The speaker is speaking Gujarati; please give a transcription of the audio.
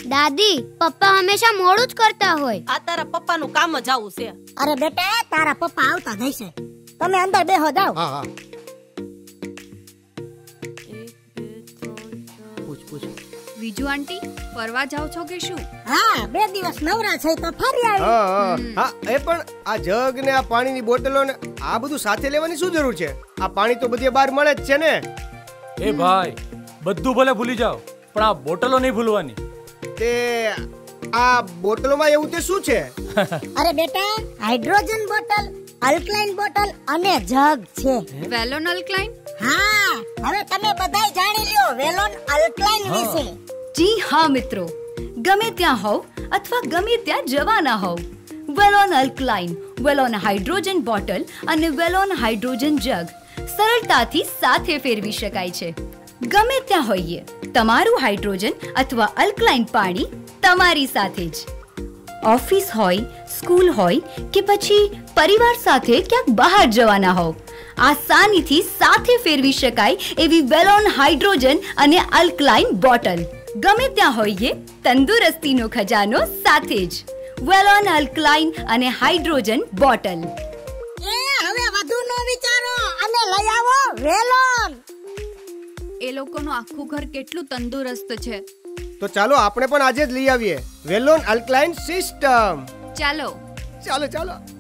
દાદી, પપ્પા હંમેશા મોડું જ કરતા હોય. આ તારા પપ્પાનું કામ જ આવું છે. અરે બેટા, તારા પપ્પા આવતા જશે, તમે અંદર બેહો જાઓ. હા હા. પૂછ. બીજું આંટી, ફરવા જાવ છો કે શું? હા, 2 દિવસ નવરા છે તો ફરી આવી. હા, એ પણ આ જગ ને આ પાણીની બોટલો ને આ બધું સાથે લેવાની શું જરૂર છે? આ પાણી તો બધે બહાર મળે જ છે ને. એ ભાઈ, બધું ભલે ભૂલી જાઓ, પણ આ બોટલો નહીં ભૂલવાની. તે આ બોટલોમાં એવું તે શું છે? અરે બેટા, હાઇડ્રોજન બોટલ, અલ્કલાઇન બોટલ અને જગ છે. વેલોન અલ્કલાઇન? હા, હવે તમે બધાય જાણી લ્યો વેલોન અલ્કલાઇન વિશે. જી હા મિત્રો, ગમે ત્યાં હોવ અથવા ગમે ત્યાં જવાના હોવ, Velon alkaline, Velon hydrogen bottle અને વેલોન હાઇડ્રોજન જગ સરળતાથી સાથે ફેરવી શકાય છે. ગમે ત્યાં હોઈએ, તમારું હાઇડ્રોજન અથવા અલ્કલાઇન પાણી તમારી સાથે જ. ઓફિસ હોય, સ્કૂલ હોય કે પછી પરિવાર સાથે ક્યાંક બહાર જવાના હોવ, આસાનીથી સાથે ફેરવી શકાય એવી વેલોન હાઇડ્રોજન અને અલ્કલાઇન બોટલ. ગમે ત્યાં હોઈએ, તંદુરસ્તીનો ખજાનો સાથે જ. વેલોન અલ્કલાઇન અને હાઇડ્રોજન બોટલ. હવે વધુ નો વિચારો અને લઈ આવો વેલોન. એ લોકોનું આખું ઘર કેટલું તંદુરસ્ત છે. તો ચાલો આપણે પણ આજે જ લઈ આવીએ વેલોન અલ્કલાઇન સિસ્ટમ. ચાલો. ચાલો.